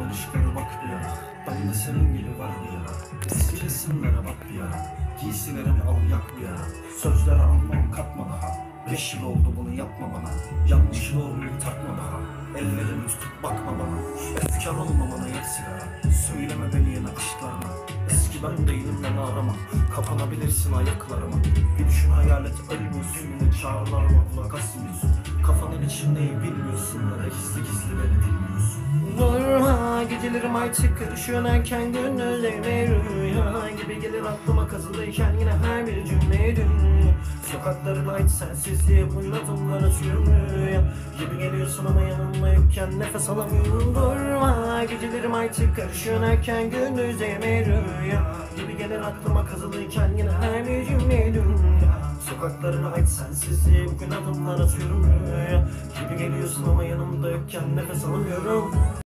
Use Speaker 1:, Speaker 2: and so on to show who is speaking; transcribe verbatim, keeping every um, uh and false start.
Speaker 1: Yaptığın ışıklara bak bir ara. Ben de senin gibi var bir ara. Eski resimlere bak bir ara. Giysilerimi al yak bir ara. Sözleri almam katma daha. Beş yıl oldu bunu yapma bana. Yanlış doğruyu takma daha. Ellerimi tutup bakma bana. Efkar olma bana yak sigara. Söyleme beni yine aşklarına. Eski ben değilim beni arama. Kapanabilirsin ayaklarıma. Bir düşün hayal et ölmüyorsun. Yine çağrılarıma kulak asmıyorsun. Kafanın içindeyi bilmiyorsun. Ya da gizli gizli beni dinliyorsun.
Speaker 2: Durma gecelerim artık karışıyor erken gündüzlerime rüya gibi gelir aklıma kazılıyken yine her bir cümle dünya. Sokakların ait sensizliğe bunun adımlar atıyorum rüya gibi geliyorsun ama yanımda yokken nefes alamıyorum. Durma gecelerim artık karışıyor erken gündüzlerime rüya gibi gelir aklıma kazılıyken yine her bir cümle dünya. Sokaklarına ait sensizliğe bugün adımlar atıyorum rüya gibi geliyorsun ama yanımda yokken nefes alamıyorum.